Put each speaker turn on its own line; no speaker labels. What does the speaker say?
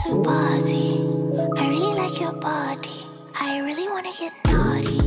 to party. I really like your body. I really wanna get naughty.